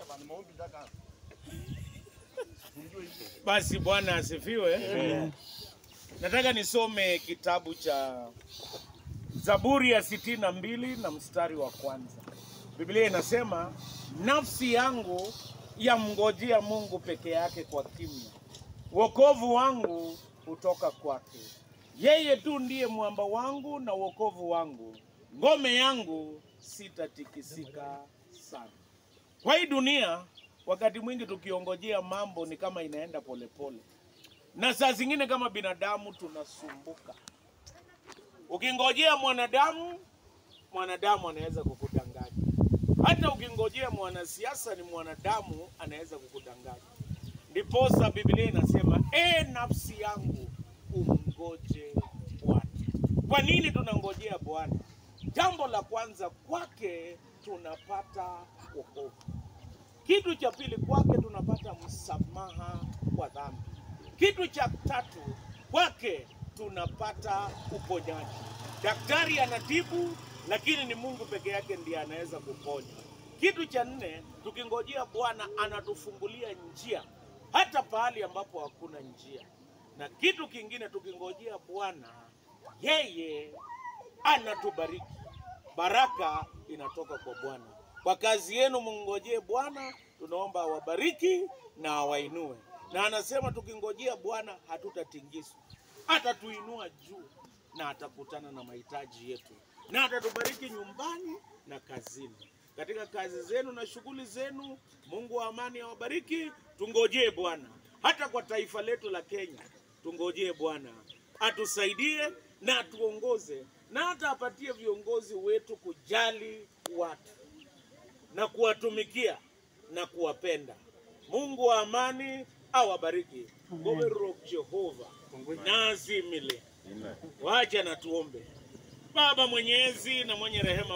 Basi Bwana asifiwe. Nataka nisome kitabu cha Zaburi ya 62 na mstari wa kwanza. Biblia inasema, nafsi yangu yamngojea Mungu peke yake kwa kimya. Wokovu wangu hutoka kwake. Yeye tu ndiye mwamba wangu na wokovu wangu. Ngome yangu sitatikisika sana. Kwa hii dunia, wakati mwingi tukiongojea mambo ni kama inaenda polepole. Na saa zingine kama binadamu tunasumbuka. Ukingojea mwanadamu anaweza kukudanganya. Hata ukingojea mwanasiasa ni mwanadamu anaweza kukudanganya. Ndiposa Biblia inasema, nafsi yangu umngoje Bwana. Kwa nini tunangojea Bwana? Jambo la kwanza, kwake tunapata wokovu. Kitu cha pili, kwake tunapata msamaha wa dhambi. Kitu cha tatu, kwake tunapata uponyaji. Daktari anatibu, lakini ni Mungu peke yake ndiye anaweza kuponya. Kitu cha nne, tukingojea Bwana anatufungulia njia hata pahali ambapo hakuna njia. Na kitu kingine, tukingojea Bwana yeye anatubariki. Baraka inatoka kwa Bwana. Kwa kazi yenu mngojee Bwana, tunaomba awabariki na awainue. Na anasema tukingojea Bwana hatutatingizwa. Atatuinua juu na atakutana na mahitaji yetu. Na atatubariki nyumbani na kazini. Katika kazi zenu na shughuli zenu, Mungu wa amani awabariki. Tungojee Bwana. Hata kwa taifa letu la Kenya, tungojee Bwana. Atusaidie na atuongoze. Na hata apatie viongozi wetu kujali watu na kuwatumikia na kuwapenda. Mungu wa amani awabariki. Gobe rock Jehova nazimile. Wacha na tuombe. Baba mwenyezi na mwenye rehema,